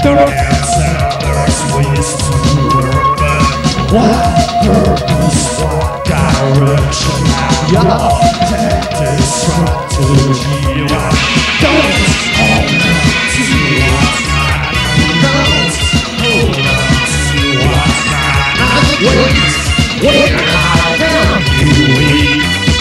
there's ways to work, but what purpose, what direction? Your path is right to you. Don't hold on to what's not. Don't hold on to what's not. Wait, how can you wait?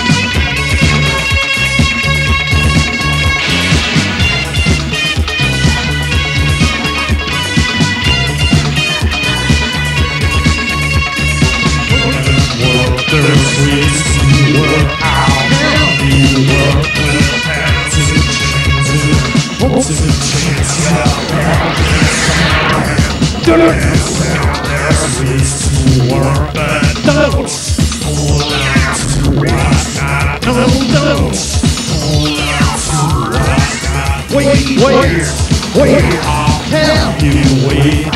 There's ways to work out. You work with hands to change there's ways to work, but don't hold on to what's not. No, don't hold on to what's not. Wait, how can you wait?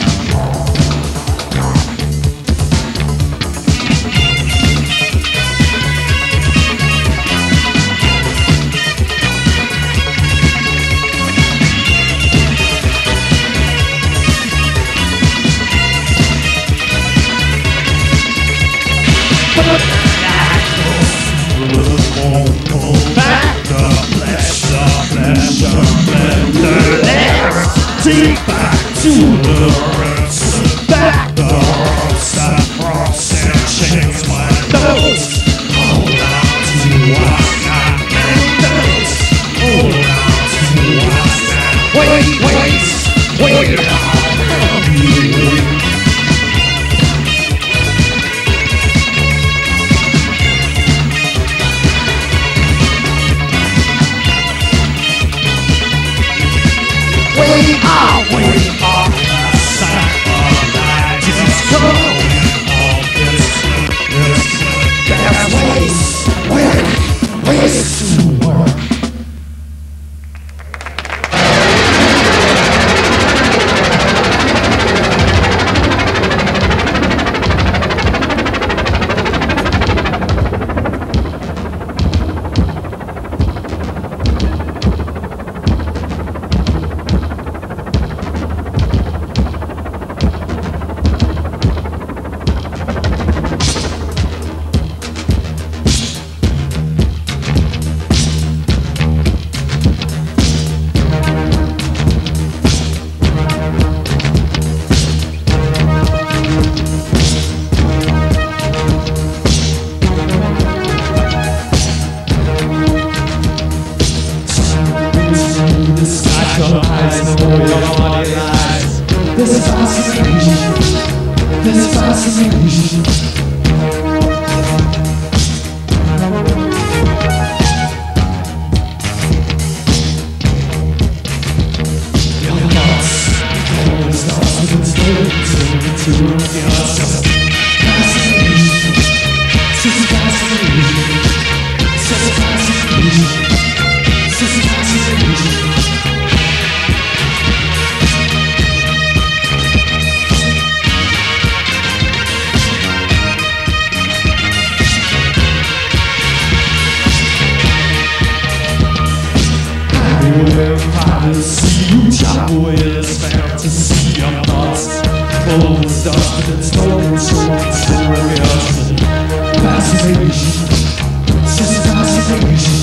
Take back to the roots, back the roots that cross and change my thoughts. Hold on to what's not, and don't hold on to what's not. Wait, how can you wait? Wait up, sacrifice is going on this. There's ways to work. This fascination. Your thoughts always starts with a story to yourself. Fascination, such fascination, such fascination, such fascination. Travel with this fantasy of thoughts, full of stuff that's no control, curiosity, fascination, just fascination.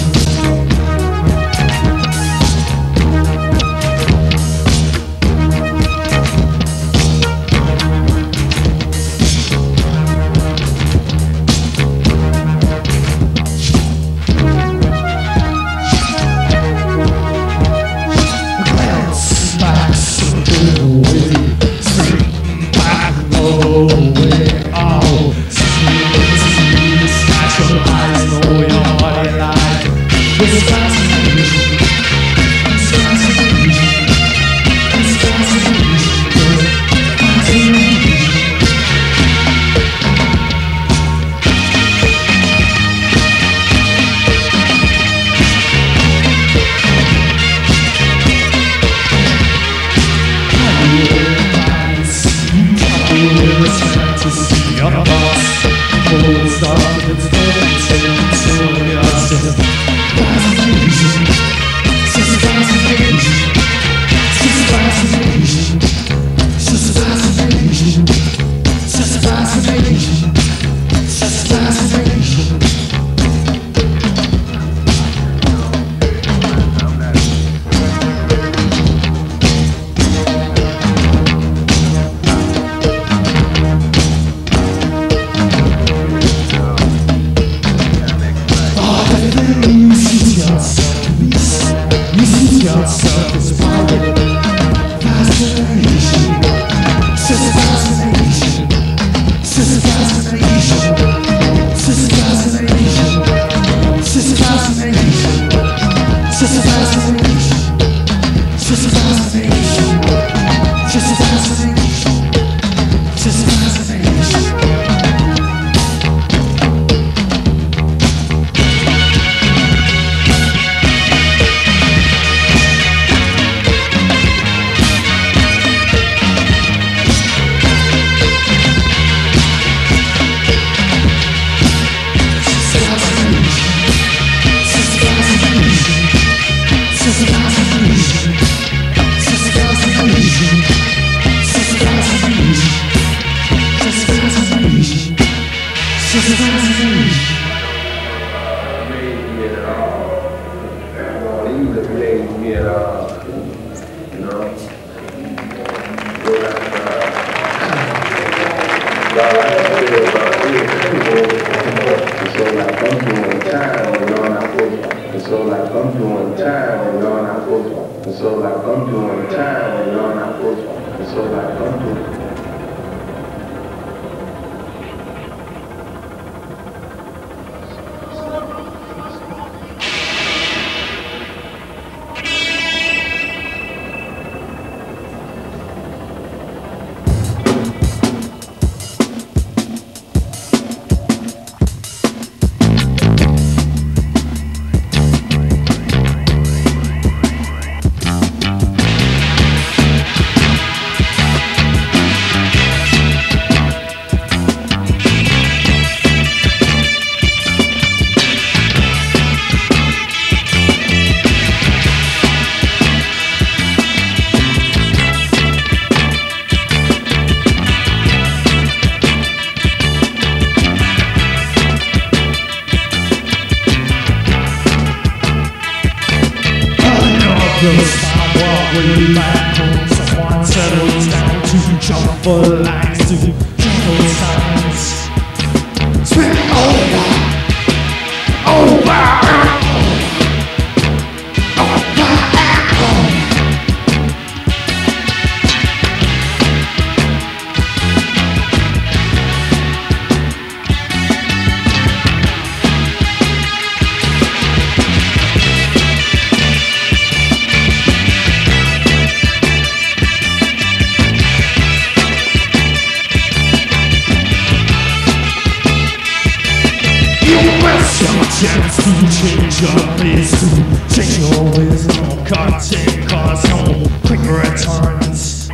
Chance to change your place, to change your ways, no content, cause no quick returns.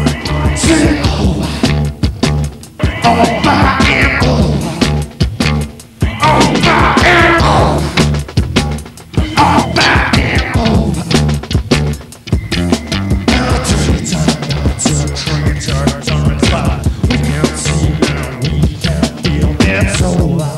Take over, over and over, over and over, over and over. Now to return, now to traitor, turns back. We can't see now, we can't feel it's over.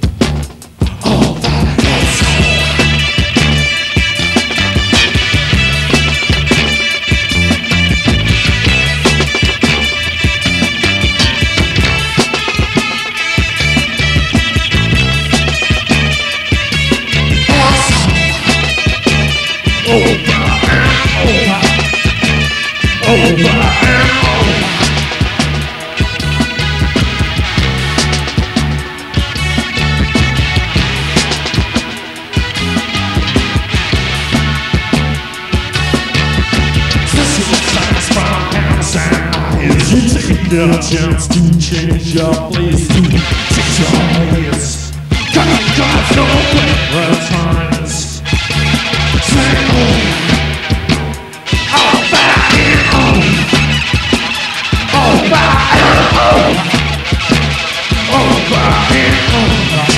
The chance to change your place, to change your ways. Cause no quick returns. Take over, over and over, over and over, over and over, over and over.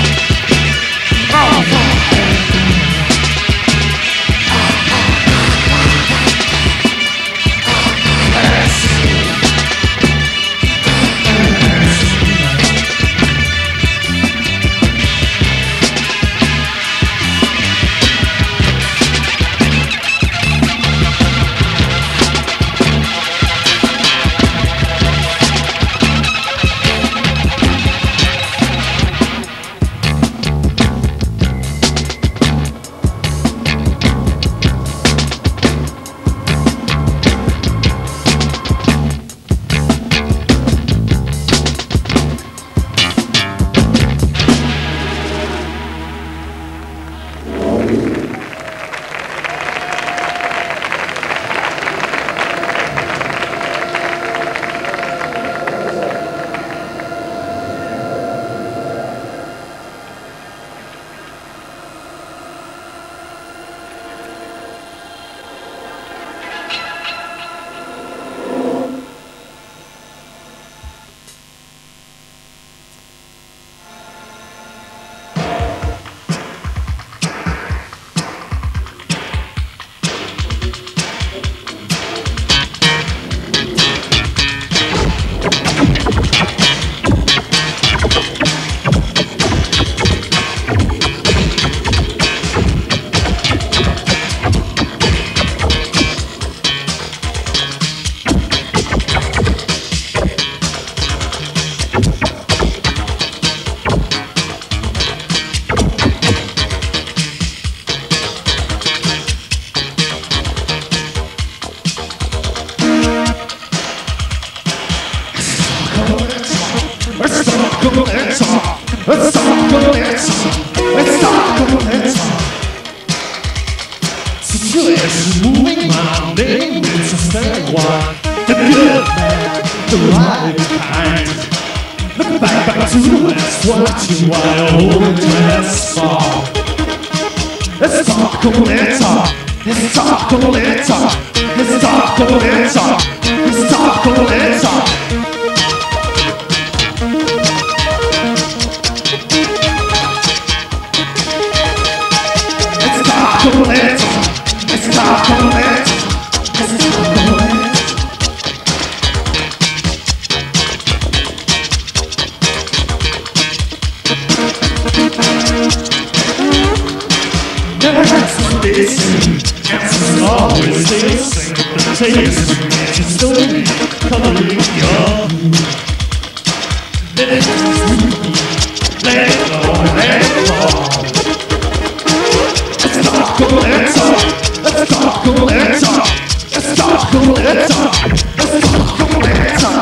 Situation moving round, it's a fair one. The good man, the right kind. Look back to the west, watching while old dress fall. Let's talk a little, let's talk a little, let's talk a little, let's talk a little. It's always the same. The taste is still coloring your let it go, let it go. Let's talk, let's talk, let's talk, let's talk, let's talk, let's talk, let's talk, let's talk,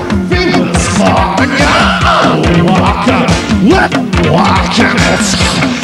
Walking it.